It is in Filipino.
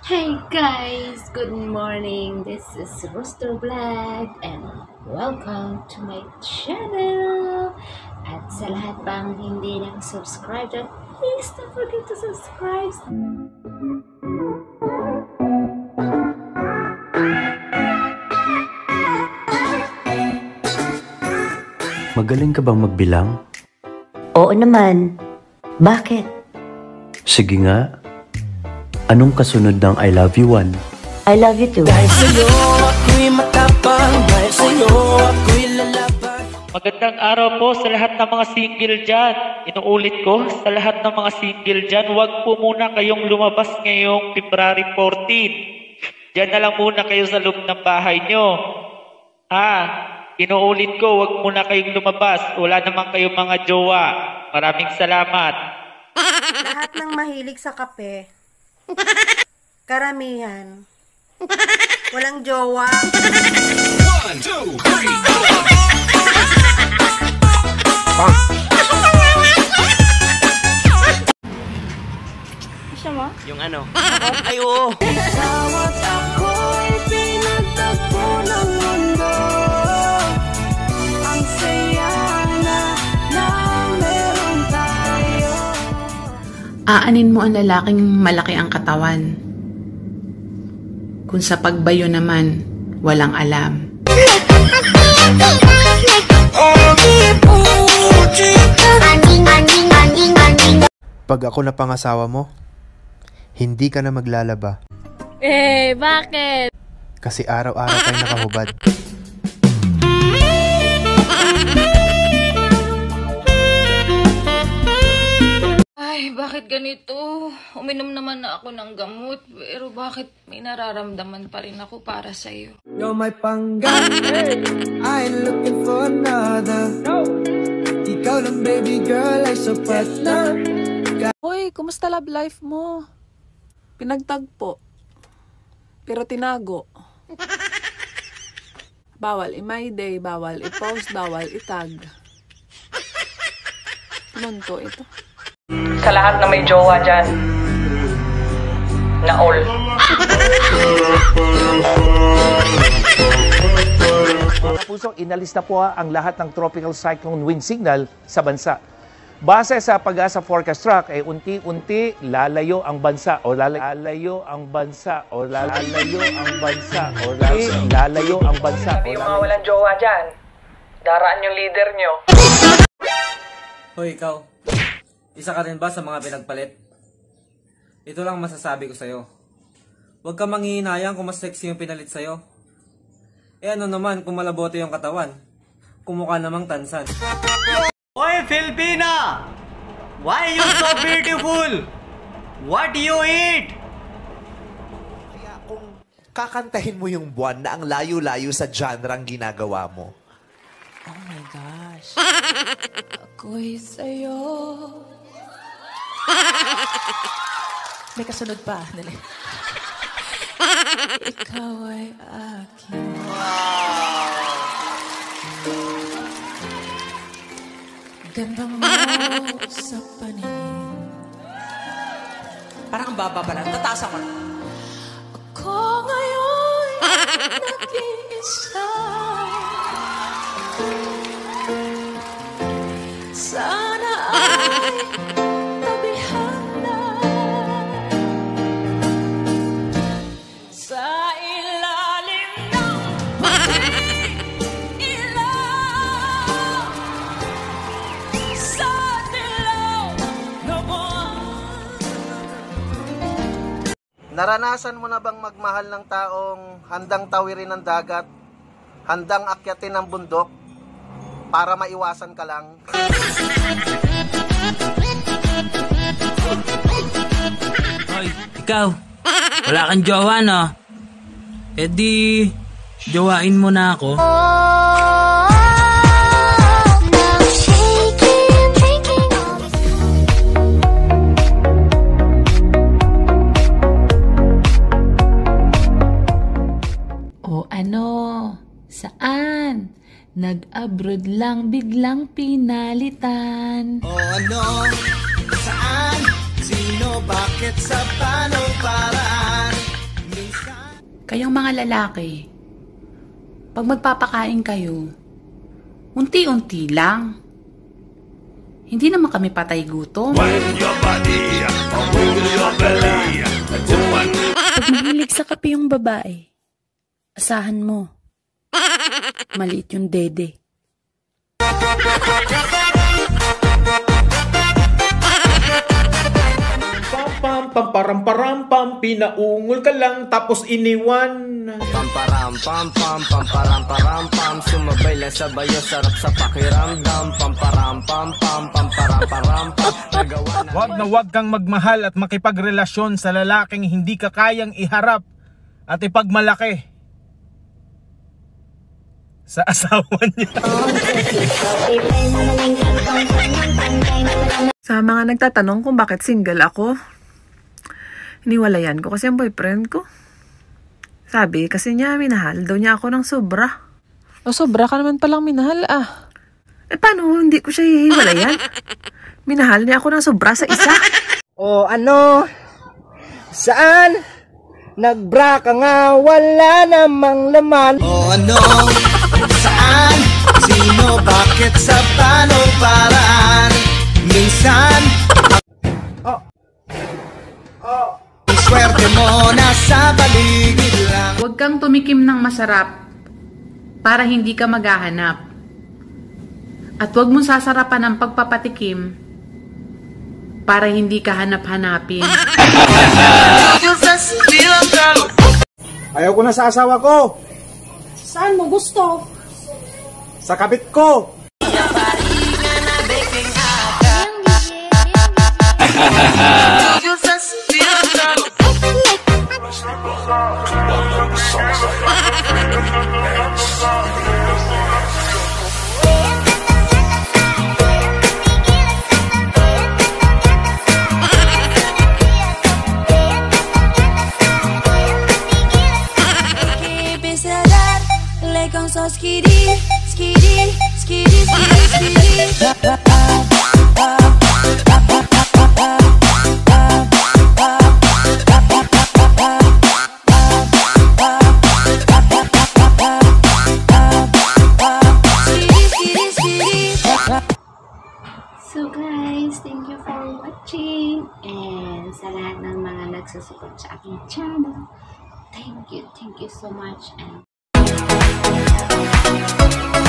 Hey guys, good morning. This is Rooster Vlog and welcome to my channel. At sa lahat pang hindi nag-subscribe, please don't forget to subscribe. Magaling ka bang magbilang? Oo naman. Bakit? Sige nga. Anong kasunod ng I love you one? I love you too. Dahil sa'yo ako'y matapang, dahil sa'yo ako'y lalaban. Magandang araw po sa lahat ng mga single dyan. Inuulit ko, sa lahat ng mga single dyan, huwag po muna kayong lumabas ngayong February 14. Diyan na lang muna kayo sa loob ng bahay nyo. Inuulit ko, huwag muna kayong lumabas. Wala naman kayong mga jowa. Maraming salamat. Lahat ng mahilig sa kape, karamihan, walang jowa. 1, 2, 3, go! Siya mo? Yung ano? Ay, oo! Bawat ako'y pinagtagpo ng mundo, ang saya na meron tayo. Aanin mo ang lalaking malaki ang katawan. Kung sa pagbayo naman, walang alam. Pag ako na pangasawa mo, hindi ka na maglalaba. Bakit? Kasi araw-araw tayo nakahubad. Ay, bakit ganito? Uminom naman na ako ng gamot, pero bakit may nararamdaman pa rin ako para sa'yo? You're my panggangan, I ain't looking for another. Ikaw lang baby girl ay sapat na. Hoy, kumusta love life mo? Pinagtagpo. Pero tinago. Bawal i-my day, bawal i-post, bawal i-tag. Punto ito. Sa lahat na may jowa dyan, na all. Mga pusong, inalis na po ang lahat ng tropical cyclone wind signal sa bansa. Base sa Pag-asa Forecast Track, unti-unti lalayo ang bansa o lalayo ang bansa o lalayo ang bansa o lalayo ang bansa. Sabi yung mga walang jowa dyan, daraan yung leader nyo. Hoy, ikaw. Isa ka rin ba sa mga pinagpalit? Ito lang masasabi ko sa'yo. Huwag ka manghihinayang kung mas sexy yung pinalit sa'yo. Ano naman kung malabote yung katawan? Kumukha namang tansan. Hoy, Filipina! Why you so beautiful? What do you eat? Kaya kung kakantahin mo yung buwan na ang layo-layo sa genre-ang ginagawa mo. Oh my gosh. Ako'y sa'yo. May kasunod pa. Dali. Ikaw ay akin. Ganda mo sa paningin. Parang ang baba pa lang. Tataas ako. Ako ngayon nag-iisa. Sana ay tabihan na sa ilalim ng ilaw, sa dilaw na buwan. Naranasan mo na bang magmahal ng taong handang tawirin ng dagat, handang akyatin ng bundok, para maiwasan ka lang? Hoy, ikaw. Wala kang jowa, no? E di, jowain mo na ako. O ano? Saan? Nag-abroad lang biglang pinalitan. O ano? Saan? Sino? Bakit? Sa paano paraan? ay ang mga lalaki, pag magpapakain kayo, unti-unti lang. Hindi naman kami patay gutom. Pag mahilig sa kape yung babae, asahan mo, maliit yung dede. Pamparam-param-pam, pinaungol ka lang tapos iniwan. Pamparam-pam-pam-pamparam-param-pam, sumabay lang sa bayo, sarap sa pakiramdam. Pamparam-pam-pam, pamparam-param-pam, nagawa na. Wag na wag kang magmahal at makipagrelasyon sa lalaking hindi ka kayang iharap at ipagmalaki sa asawa niya. Sa mga nagtatanong kung bakit single ako, hiniwalayan ko kasi ang boyfriend ko. Sabi kasi niya, minahal daw niya ako ng sobra. O sobra ka naman palang minahal ah. Eh paano hindi ko siya hihiwalayan? Minahal niya ako ng sobra sa isa. O ano? Saan? Nagbra ka nga, wala namang laman. O ano? Saan? Sino? Bakit? Sa paano paraan? Minsan swerte mo nasa paligid lang. Huwag kang tumikim ng masarap para hindi ka maghahanap. At huwag mong sasarapan ang pagpapatikim para hindi ka hanap-hanapin. Ayaw ko na sa asawa ko. Saan mo gusto? Sa kabit ko. Skiddy, skiddy, skiddy, skiddy, skiddy. So guys, thank you for watching, and sa lahat ng mga nagsusupport sa aking channel, thank you so much, and